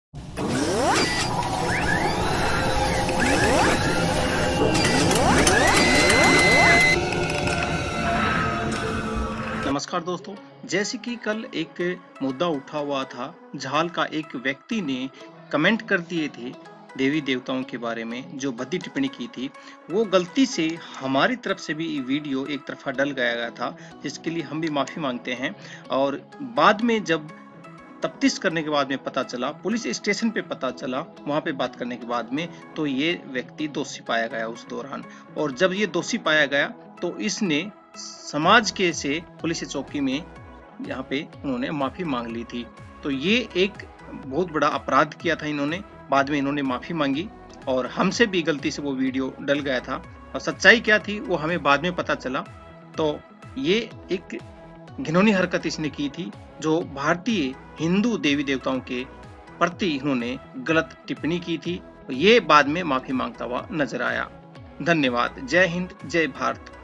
नमस्कार दोस्तों, जैसे कि कल एक मुद्दा उठा हुआ था, झाल का एक व्यक्ति ने कमेंट कर दिए थे देवी देवताओं के बारे में, जो भद्दी टिप्पणी की थी, वो गलती से हमारी तरफ से भी वीडियो एक तरफा डल गया था, जिसके लिए हम भी माफ़ी मांगते हैं। और बाद में जब तफ्तीश करने के बाद में पता चला, पुलिस स्टेशन पे पता चला, वहाँ पे बात करने के बाद में, तो ये व्यक्ति दोषी पाया गया उस दौरान। और जब ये दोषी पाया गया तो इसने समाज के से पुलिस चौकी में यहाँ पे उन्होंने माफी मांग ली थी। तो ये एक बहुत बड़ा अपराध किया था इन्होंने, बाद में इन्होंने माफी मांगी और हमसे भी गलती से वो वीडियो डल गया था और सच्चाई क्या थी वो हमें बाद में पता चला। तो ये एक घिनौनी हरकत इसने की थी, जो भारतीय हिंदू देवी देवताओं के प्रति इन्होंने गलत टिप्पणी की थी। ये बाद में माफी मांगता हुआ नजर आया। धन्यवाद। जय हिंद, जय भारत।